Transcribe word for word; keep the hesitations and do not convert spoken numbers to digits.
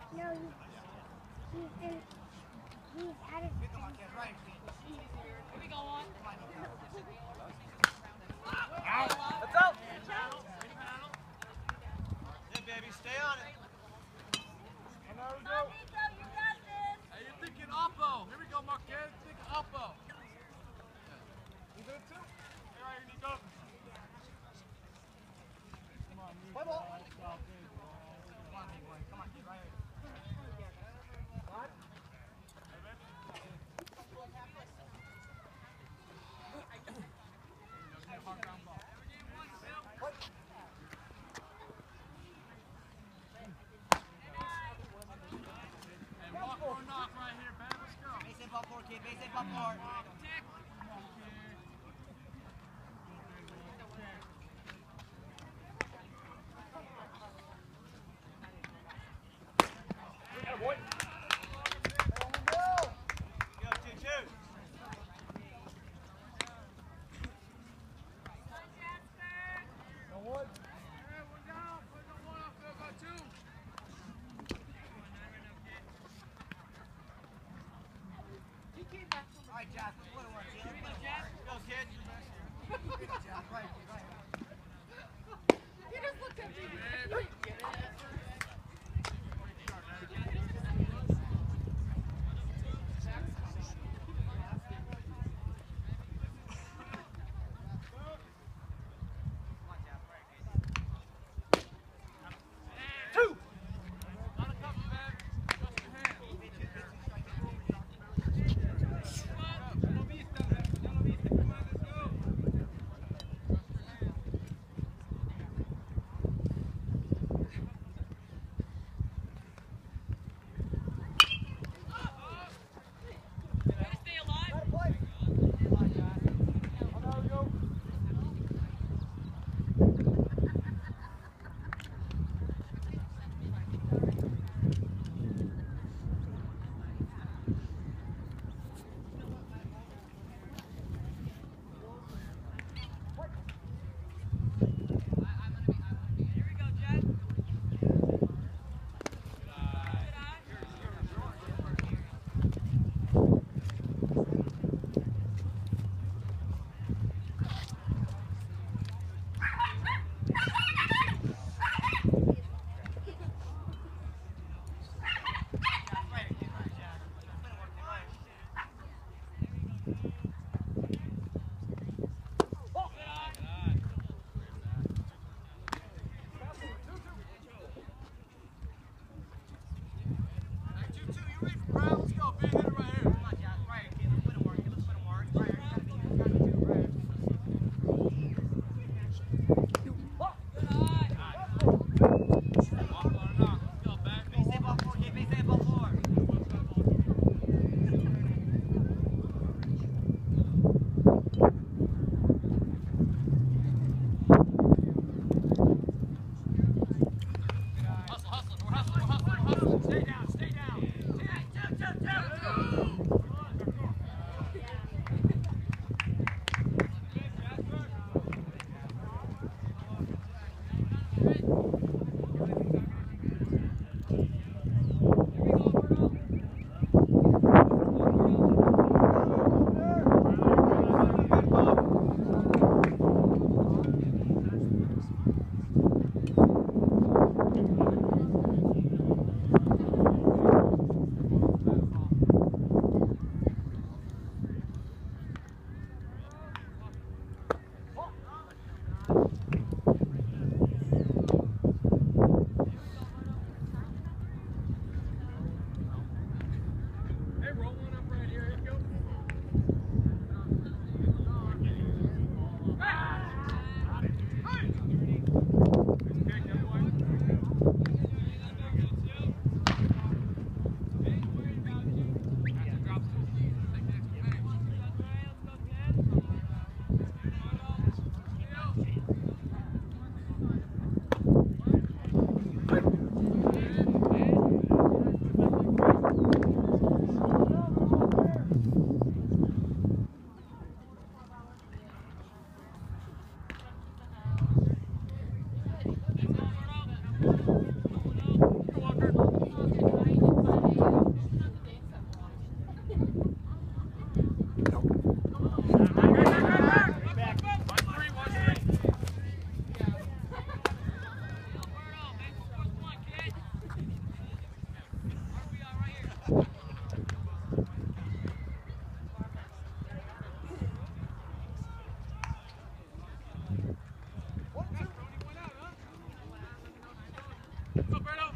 No, he's, he's in, he's at his Come on, kid, right. Here we go on. Out. Let's out. Yeah, baby, stay on it. Come on, Nico, you got this. Hey, you're thinking Oppo. Here we go, Marquez. Think Oppo. You good too? Hey, right here, Nico. Come on, Nico. Play ball. That's all good, bro. Come on, big boy. Come on, kid, right here. What? Hey, baby. Give me a hard ground ball. What? Hey, walk or knock right here, man. Let's go. Base hit ball four, kid. Base hit ball four. Come on, kid. Yeah, boy. Go, shoot, shoot. No one. Hey, one down. Put the one off there. Got two. All right, Jasmine. Let's go, Berto.